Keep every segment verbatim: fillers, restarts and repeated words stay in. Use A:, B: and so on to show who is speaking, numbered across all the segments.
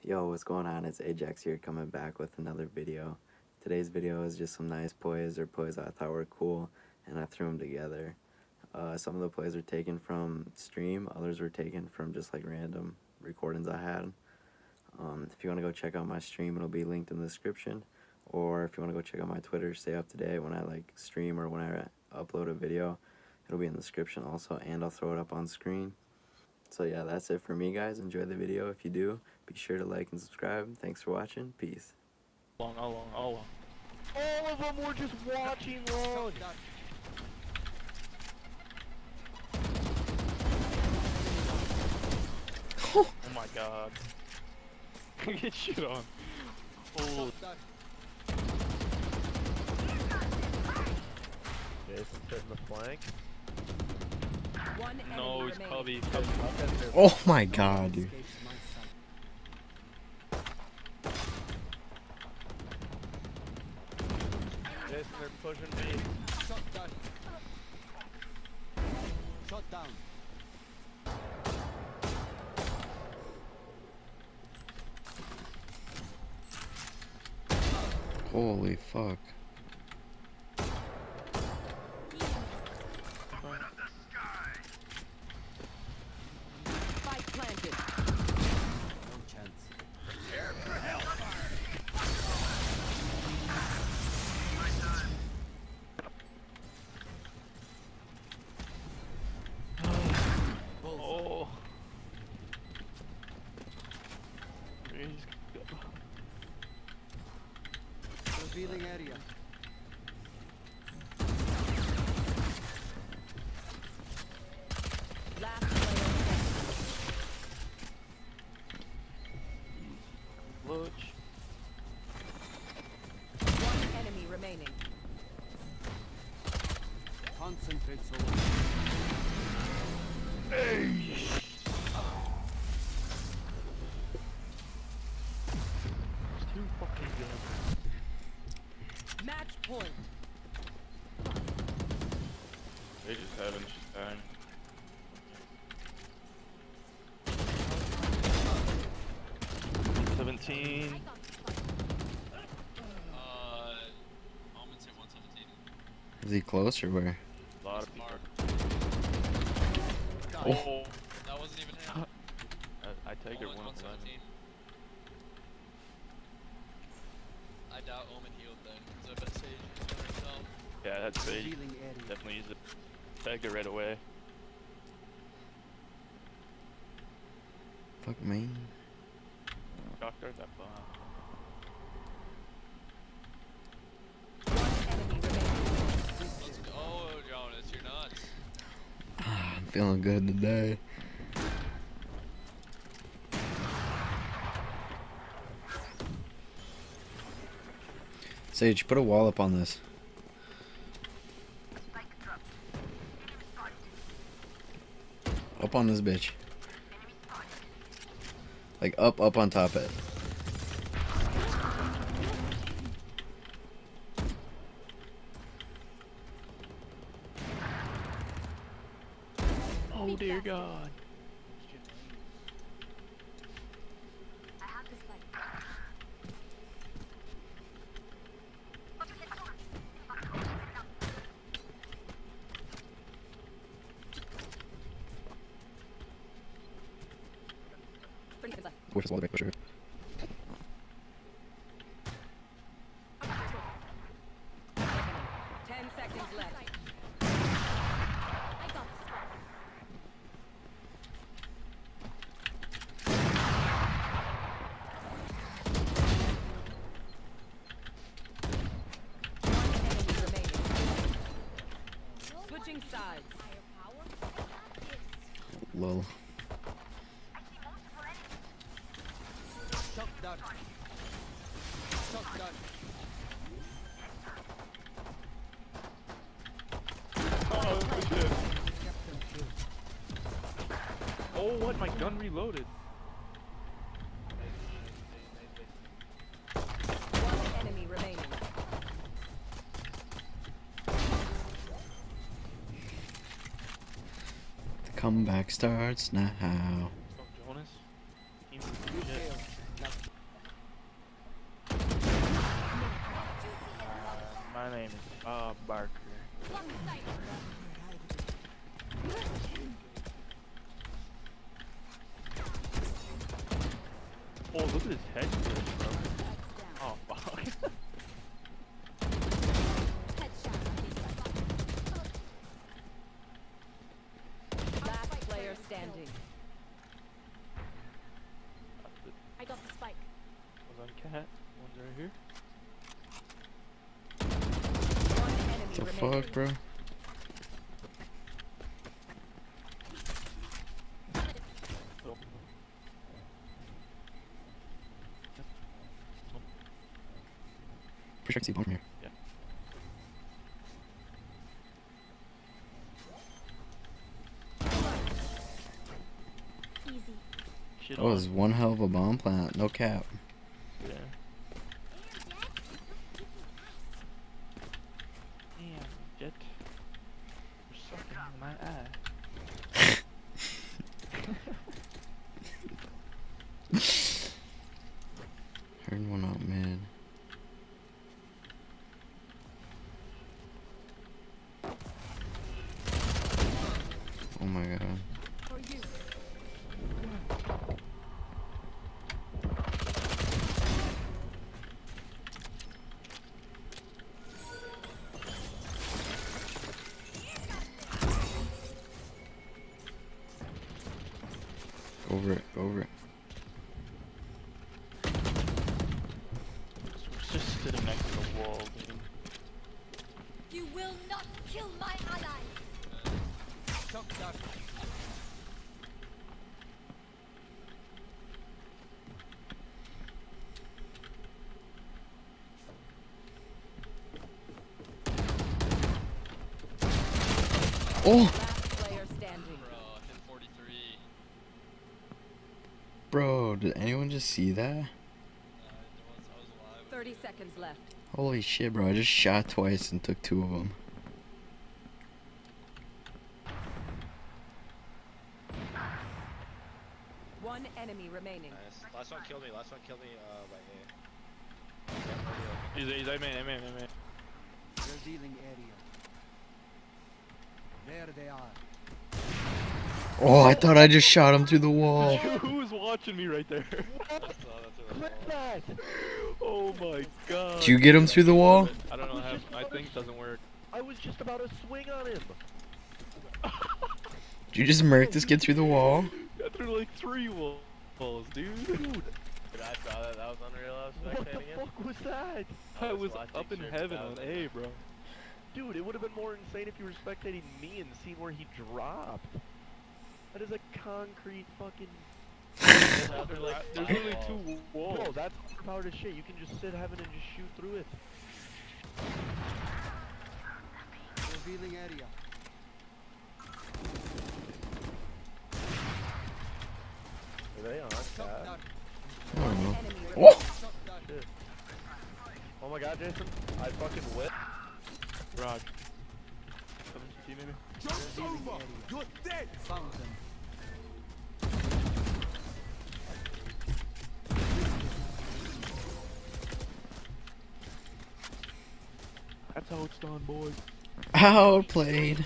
A: Yo, what's going on? It's Ajax here, coming back with another video. Today's video is just some nice plays, or plays I thought were cool, and I threw them together. Uh, some of the plays were taken from stream, others were taken from just like random recordings I had. Um, if you want to go check out my stream, it'll be linked in the description. Or if you want to go check out my Twitter, stay up to date when I like stream or when I upload a video, it'll be in the description also, and I'll throw it up on screen. So yeah, that's it for me, guys. Enjoy the video. If you do, be sure to like and subscribe. Thanks for watching. Peace.
B: Long, all long, all long. All of them were just watching long. Oh my god. Get shit on. Oh. Jason sitting the flank. No, it's Cubby.
C: Oh my god, dude.
B: Jason, they're pushing me.
D: Shot down. Shot down.
C: Holy fuck.
B: Oh.
D: Revealing area.
E: Last player
B: Look.
E: One enemy remaining.
D: Concentrate so
B: Hey. Too fucking good.
E: Match point.
B: They just haven't just dying. Seventeen.
F: Uh, Almonds hit one seventeen.
C: Is he close or where?
B: A lot of people.
C: Oh.
F: That wasn't even him.
B: I, I take it
F: Omen
B: one
F: one
B: eleven.
F: seventeen. I doubt Omen healed then, because I bet Sage used it herself.
B: Yeah, that's Sage.
D: revealing area.
B: Definitely use it. Tagged it right away.
C: Fuck me.
B: Doctor, that bomb.
E: One enemy remaining.
F: Let's go. Oh, Jonas, you're nuts.
C: I'm feeling good today. Sage, put a wall up on this. Up on this bitch. Like up, up on top of it.
B: Oh dear God.
C: Push this wall back for sure.
E: Ten seconds left. One enemy remaining. Switching sides.
C: Lol.
D: Shot down. Shot down.
B: Oh shit. Oh, what? My gun reloaded.
E: One enemy remaining.
C: Comeback starts now.
B: Jonas. Team shit. Uh, Barker. Oh, look at his head glitch, bro. Oh, fuck.
E: Last player standing.
G: I got the spike.
B: One's on cat. One's right here.
E: One enemy
C: The
E: remaining.
C: fuck, bro? Pretty sure I can see bomb from here.
B: Yeah.
G: Easy.
B: Shit
C: That was
B: on.
C: one hell of a bomb plant. No cap.
B: Yeah. Damn, Jet. You're sucking my eye.
C: Heard one out mid. Oh my god.
G: For you.
C: Over it, over it.
B: We're just sitting next to the wall, dude.
G: You will not kill my allies.
D: Shock dart.
C: Oh!
E: Last player standing.
F: Bro, hit forty-three.
C: Bro, did anyone just see that?
F: Uh, there was, I was alive.
E: Thirty seconds left.
C: Holy shit, bro. I just shot twice and took two of them.
E: One enemy remaining.
H: Nice. Last one killed me. Last one killed me. Uh, by A.
B: He's, he's, I man, I man, I man.
D: Revealing area. There they are.
C: Oh, I thought I just shot him through the wall.
B: Who's watching me right there?
H: That's all. That's what
B: Clip that! Oh my god.
C: Did you get him through the wall?
B: I don't know how, my thing doesn't work. I was just about to swing on him.
C: Did you just murk this kid through the wall?
B: I threw like three walls, dude. Dude,
H: Dude, I saw that. That was unreal. I was
B: what the
H: spectating it.
B: fuck was that?
H: I
B: I
H: was
B: was
H: watching
B: up in
H: shit,
B: heaven
H: that
B: on
H: was
B: A, bro. Dude, it would have been more insane if you were spectating me and seen where he dropped. That is a concrete fucking...
H: There's
B: There's
H: like
B: there's
H: five
B: literally
H: walls.
B: two walls. Bro, that's overpowered as shit. You can just sit heaven and just shoot through it.
D: Revealing area.
H: Are they on?
D: Shock
H: God.
D: dart.
C: I don't know.
E: Enemy remaining.
C: Oh!
D: Shock dart.
B: Shit.
H: Oh my god, Jason. I fucking whipped.
B: Rod. Coming to you, maybe?
D: Revealing area. You're dead. Found them.
B: That's how it's done, boys.
C: Outplayed.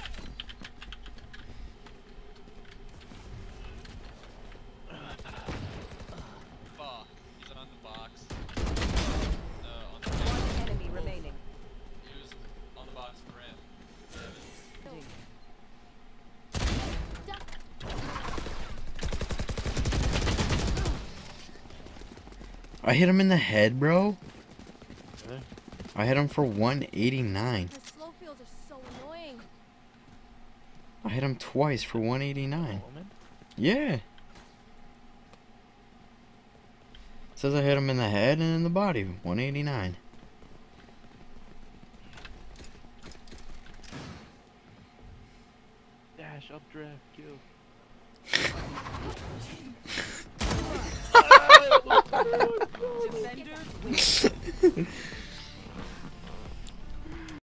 F: Fuck. He's on the box. No, on the
E: One enemy remaining.
F: He was on the box rim.
C: I hit him in the head, bro.
B: Yeah.
C: I hit him for one eighty-nine.
G: The slow fields are so annoying.
C: I hit him twice for one eighty-nine.
B: Oh, man.
C: Yeah. Says I hit him in the head and in the body. one eighty-nine.
B: Dash, updraft, kill.
E: Defenders win.